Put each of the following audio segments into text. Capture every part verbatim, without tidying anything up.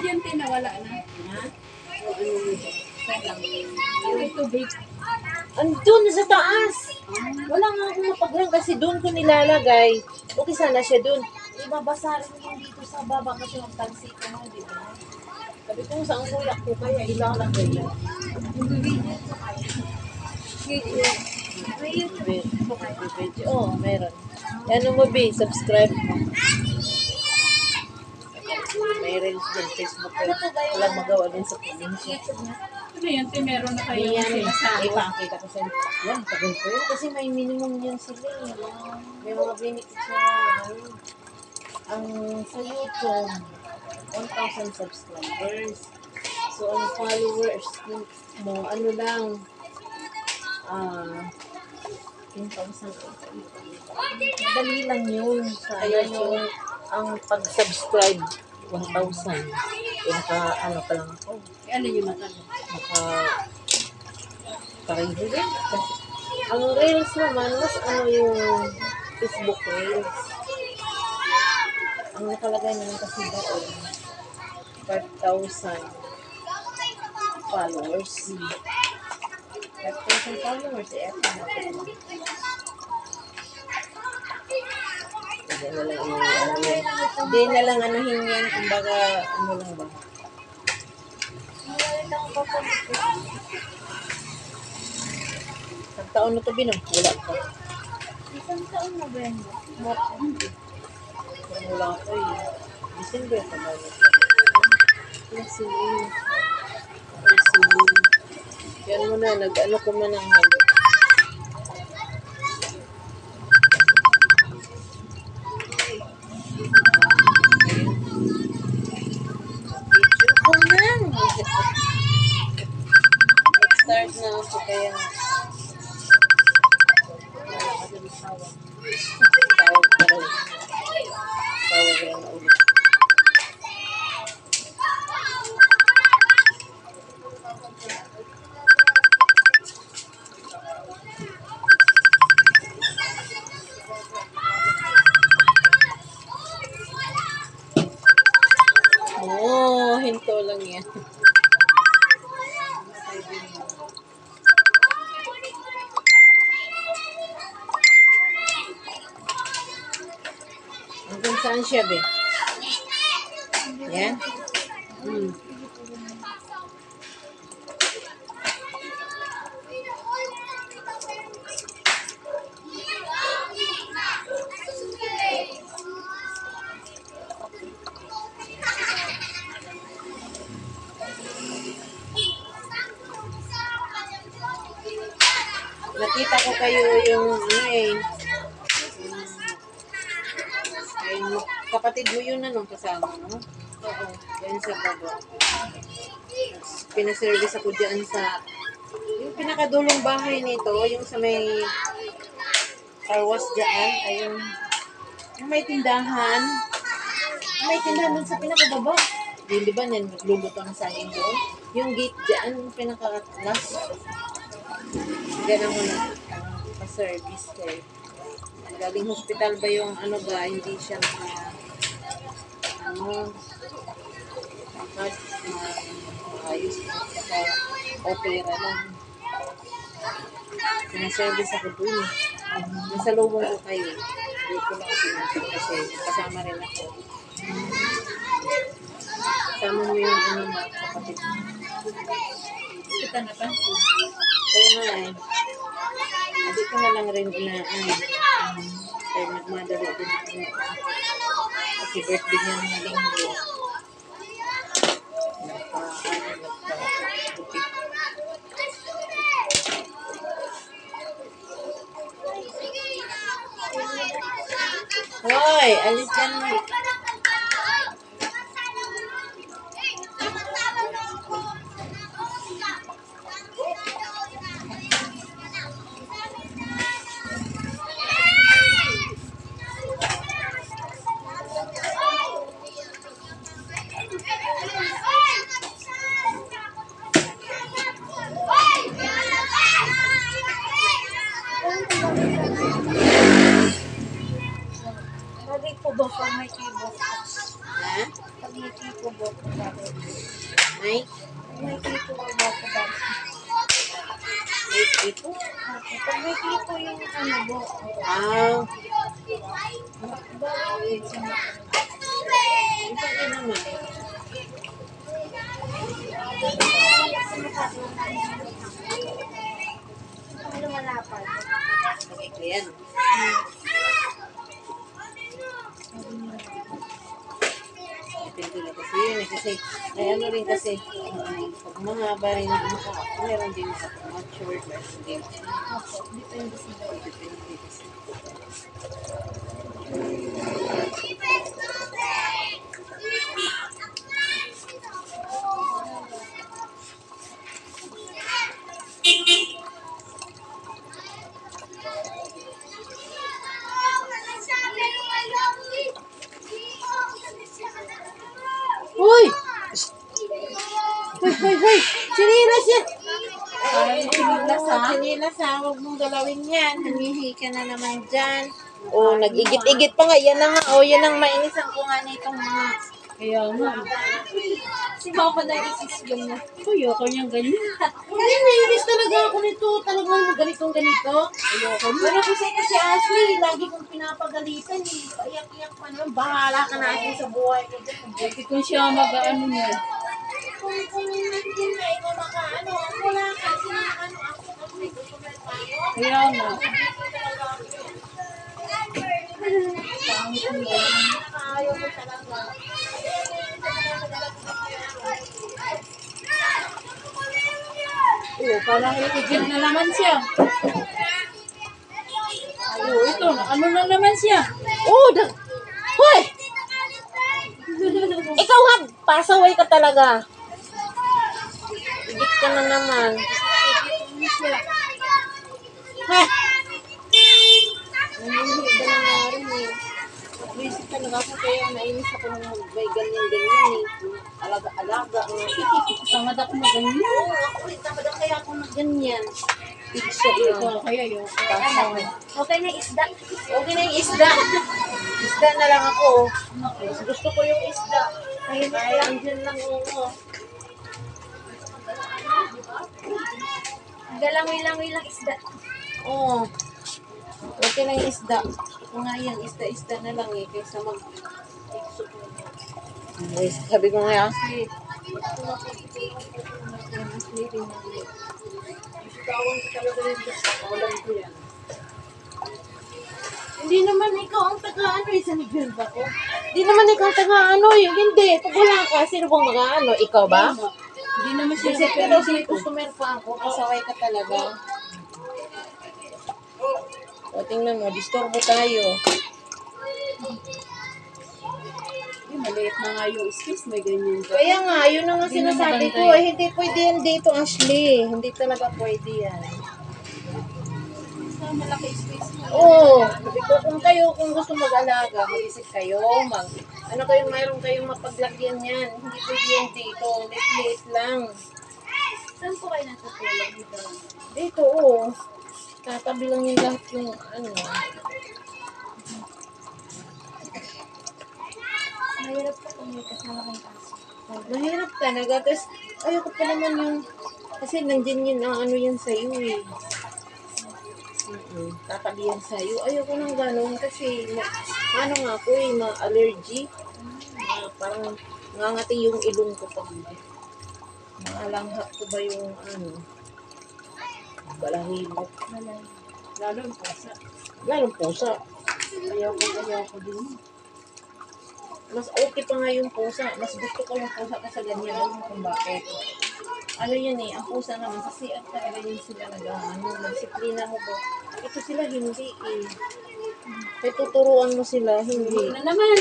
yan, tinawala na. Ha? O ano mo dyan? Yung tubig. Andun sa taas. Wala nga akong mapaglang kasi doon ko nilalagay. Okay sana siya doon. Ibabasa rin yung dito sa baba kasi magtansi ko mo, di ba? Sabi ko saan kuya ko kaya ilalagay yan. Oo, oh, meron. Ano mo, B? Subscribe mo. May reels din, Facebook ko. Walang magawa din sa probinsya. Ano yan, te, meron na kayo Yan, sinasabi. ipakita ko sa inyo. Yan, tagal ko yun. Kasi may minimum yan sila. eh. May mga benefits na ano. Ang sa YouTube, one thousand subscribers. So, ang followers mo, ano lang, ah, ten thousand. Dali lang yun. Sa yung, ang pag-subscribe, one thousand. Naka, ano pa lang ako. Eh, ano yung mata mo? Naka, parang hindi. Ang Reels naman, mas ano yung Facebook Reels. Ang nakalagay naman kasi doon, five thousand followers. five thousand followers, eh, eto na ako. Hindi na lang, ano, ano, hindi na lang anuhin yan, kumbaga, ano lang ba? Isang taon na ito, Binong? Wala pa. Isang taon na ba yan? Wala ko eh. December pa ba ito? Kasi, kasi, yan mo na, nag-ano ko man ang halo. Video ko man! Nag-start na ako kaya wala ka din tawag. Tawag ka rin. Tawag rin na ulit. Oo, hinto lang yan. Hanggang saan siya, be? Yan? Hmm. Nakita ko kayo yung ano eh. Yung kapatid mo yun ano kasama, no? Oo. Yan sa baba. Pinaservice ako dyan sa yung pinakadulong bahay nito, yung sa may car wash dyan, ayun. Yung may tindahan. May tindahan dun sa pinakababa. Di, di ba, naglulutang sa akin doon? Yung gate dyan, yung pinaka-last. Diyan ako na pa-service ko eh. Galing hospital ba yung ano ba, hindi siya naka ano makad, maayos na saka opera lang. Pinaservice ako dun eh. Nasa lubong ko kayo. Hindi ko lang sinasip kasi kasama rin ako. Kasama mo yung ano na kapatid mo. Kita napansin. Kaya nga eh. Hindi ko na lang rin inaan. Um, kaya nagmadali din ako. Kasi birthday niya ng linggo. Nagpa, ano, nagpa-bukit. Hoy, alis ka na. Lagi po ba pag may T V May? May tipo ko ba ko ba? May ito? Pag may tipo yung ano bo. Ah, Bakit sa mga ito din naman. ano malapad? Okay ko yan. Depende na kasi yun eh. Kasi, may ano rin kasi, um, pag mahaba rin ang mukha, meron din sa mature, meron din. Opo, depende sa dog. Depende kasi. Hoy! Hoy, hoy, hoy! Sinilas yan! Parang sinilas ha? Sinilas ha, huwag mong galawin yan. Nangihi ka na naman dyan. Oh, nag-igit-igit pa nga. Yan na nga. Oh, yan ang mainisan ko nga nitong mga... Kaya nga. Si Mama na isis yung na. Ayoko niyang ganyan. Hindi, nainis talaga ako nito. Talagang ganitong ganito. Ayoko niya. Pero kasi ko si Ashley, lagi kong pinapagalitan eh. Paiyak-iyak pa naman. Bahala ka na Ashley sa buhay ko dyan. Hindi ko siya mag-ano niya. Kung kung nandiyan na ikaw makaano, wala ka. Sinaano ako kasi may gusto na tayo. Kaya nga. Pangit mo yan. Nakaayaw ko talaga. Oo, parang itigil na naman siya. Oo, ito. Ano na naman siya? Oh, da- Hoy! Ikaw nga, pasaway ka talaga. Igit ka na naman. Ha? Nanginig ka na nga rin eh. Visit talaga ako kaya nainis ako nung may ganyan-ganyan eh. Alaga-alaga. Tamad ako mag-ganyan. Oo, ako rin tamad kaya ako na ganyan. Pigso Ito, yun. kaya yun. Okay na yung isda. Okay na yung isda. Isda na lang ako. Mas gusto ko yung isda. Kaya andyan lang ako. Galangoy-langoy lang isda. Oo. Okay na yung isda. Ako nga yan, isda-isda na lang eh. Kaysa mag... Ay, sabi ko nga kasi, tawan ko talaga yun. Alam ko yan. Hindi naman ikaw ang taga-ano eh, sa Miguel ba ko? Hindi naman ikaw ang taga-ano eh. Hindi, pag wala ka, sino bang mag-ano? Ikaw ba? Hindi naman siya. Kasi pero may customer pa ako, kasaway ka talaga. O, tingnan mo, disturbo tayo. Ay, maliit na nga yung space. May ganyan ka. Kaya nga, yun na nga Hindi na sinasabi maganda ko, yun. eh, hindi pwede yan dito, Ashley. Hindi talaga pwede yan. Sa malaki space mo. Oo, sabi ko, kung kayo, kung gusto mag-alaga, mag-isip kayo, mag, ano kayong mayroon kayong mapaglagyan yan. Hindi pwede yan dito, liit-liit lang. Saan po kayo natutulog dito? Dito, oo. Tatabi lang yung lahat yung, ano. Mahirap po kung may kasama kang kaso. Mahirap talaga. Tapos, ayoko pa naman yung, kasi nandiyan yun, ang ano yan sa'yo eh. Mm-mm. Tatabi yan sa'yo. Ayoko nang gano'n kasi, ma, ano nga ako eh, ma-allergy. Ma, parang ngangati yung ilong ko pag maalanghap ko ba yung, ano, balahibot. Malay. Lalo yung pusa. Lalong pusa. Ayaw ko, ayaw ko din. Mas okay pa nga yung pusa. Mas gusto ko yung pusa kasi ganyan. Alam mo kung bakit. Ano yun eh, ang pusa naman, kasi at talaga yun sila nag, ano, nagsiplina mo ba? Ito sila hindi eh. Kaya tuturuan mo sila, hindi. Na naman.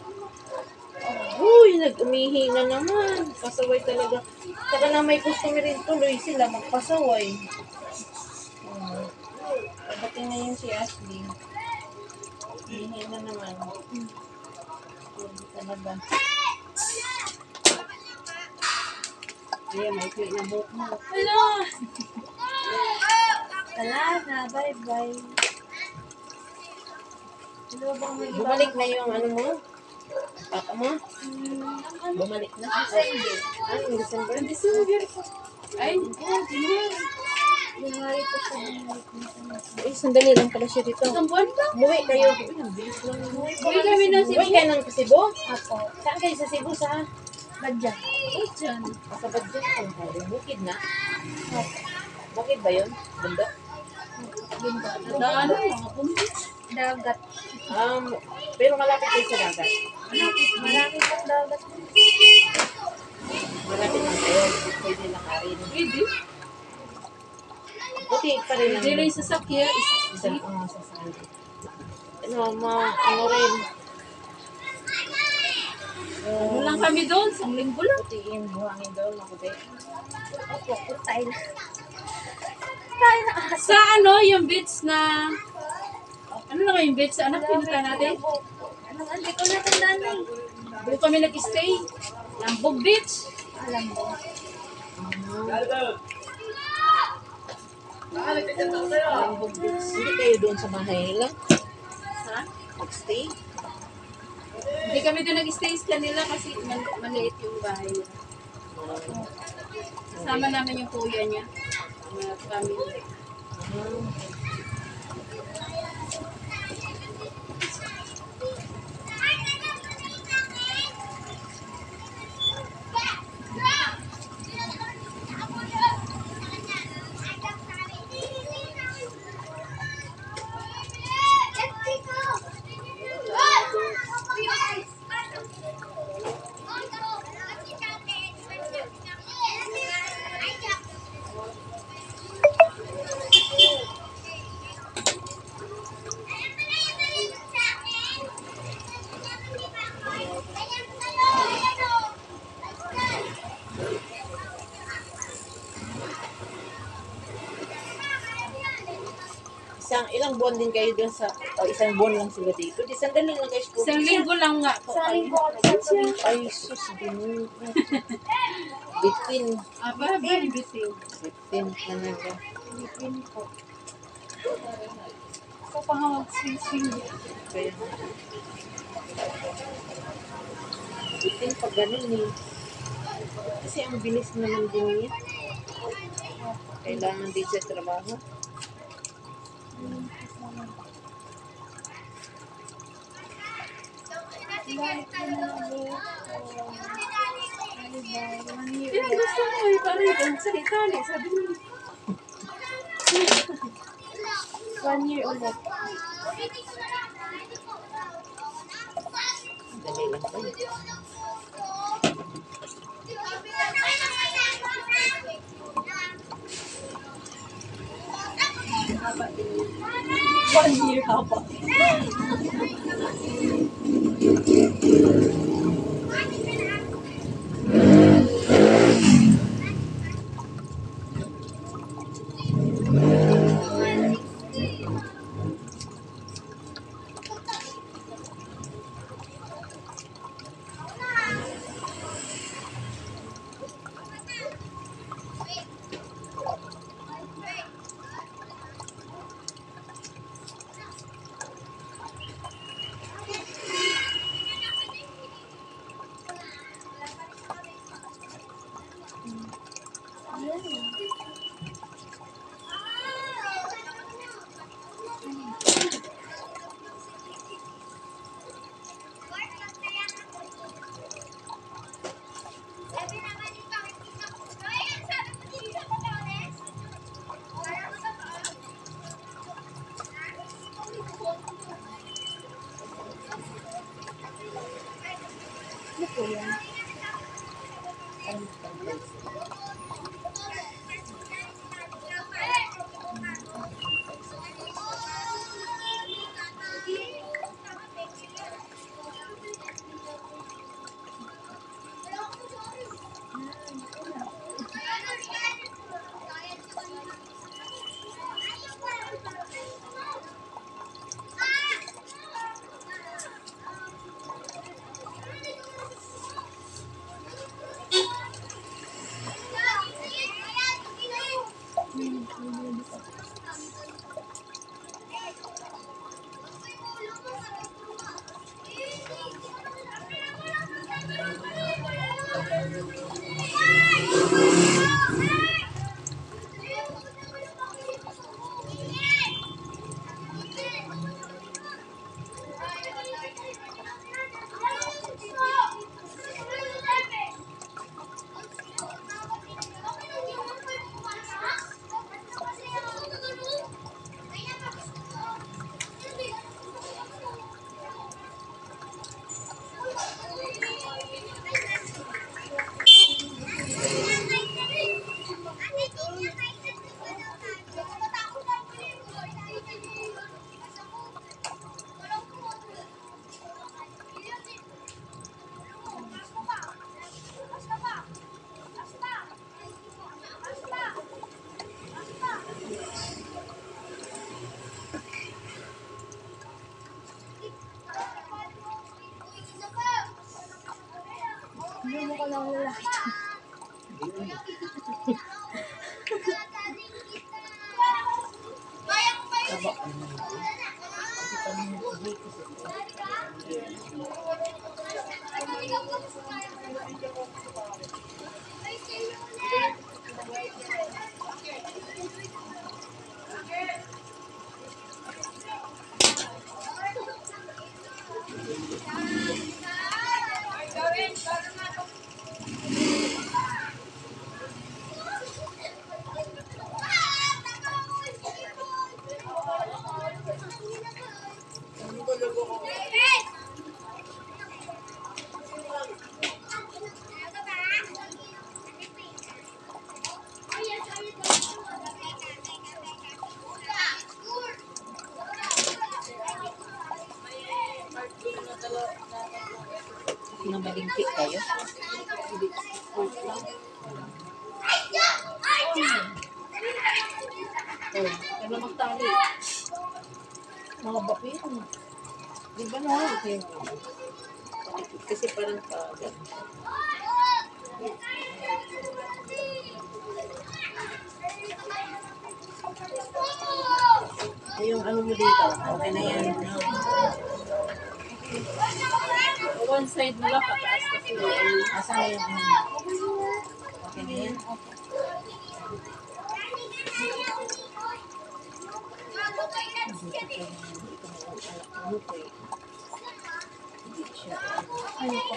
Uy, nag-umihi na naman. Pasaway talaga. Saka na may customer rin tuloy sila, magpasaway. Hmm. Pagdating na yun si Ashley. Umihi na naman. Hindi talaga. Kaya may quick na buhok mo. Hello! Wala na, bye-bye. Hello, baka may iba. Bumalik na yung ano mo. Papa mo? Hmm, Bumalik na. December. Ano, December? December po. Ay, oh, January. January po siya bumalik na sa Eh, sandali lang pala siya dito. Isang buwan pa? Umuwi kayo. Uy, ang bilis lang. Uwi kami na si Umuwi kayo ng Cebu? Apo. Saan kayo sa Cebu? Sa? Badyan. Badyan. Sa Badyan. Saan kayo? Bukid na? Apo. Bukid ba yun? Bundok? Yun ba? Nadaan mga pumbit. Dagat. Um, pero malapit kayo sa dagat. Malapit. Marami pang dagat. Malapit lang kayo. Pwede lang karin. Pwede. Buti pa rin ang Pwede rin sa sakya. isang uh, sasakyan. Ano, ma, ano rin. Ano lang kami doon? Isang linggo lang. Putiin, buhangin doon, makuti. Opo, tayo na. Tayo na. Sa ano, yung beach na... Ano na nga yung beach? Anak, pinunta natin? Ano nga, hindi ko natandaan na eh. Doon kami nag-stay. Lambog Beach. Alam mo. Lambog Beach. Hindi kayo doon sa bahay nila? Ha? Nag-stay? Hindi kami doon nag-stay sa kanila kasi mal- maliit yung bahay nila. Kasama namin yung kuya niya. Mga family. Isang, ilang buwan din kayo doon sa, o isang buwan lang sila dito. Di sandali lang guys. Isang linggo lang nga po. Isang linggo kami. Ay, sus, din. Bitin. Aba, very busy. Bitin talaga. Bitin po. Ako pa nga mag-swing-swing. Kaya, bitin pag ganun eh. Kasi ang bilis naman din niya. Kailangan din sa trabaho. Pero gusto mo eh, parang yung salita eh. Sabi mo, one year ulit. Dali lang pa eh. One year haba. Ano po yan? Hindi mo ko lang lalaki ito. Namalingkit kayo. Oh, ano magtali? Mga bako yun. Di ba na? Okay. Kasi parang kaagad. Ay, yung ano mo dito, okay na yan. One side mo lang pataas kasi. Asa na yung ano? Okay na yan? Ano po?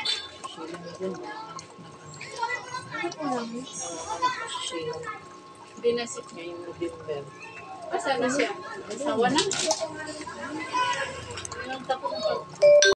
Binasit niya yung November. Asa na siya? Asawa na? Yung tapos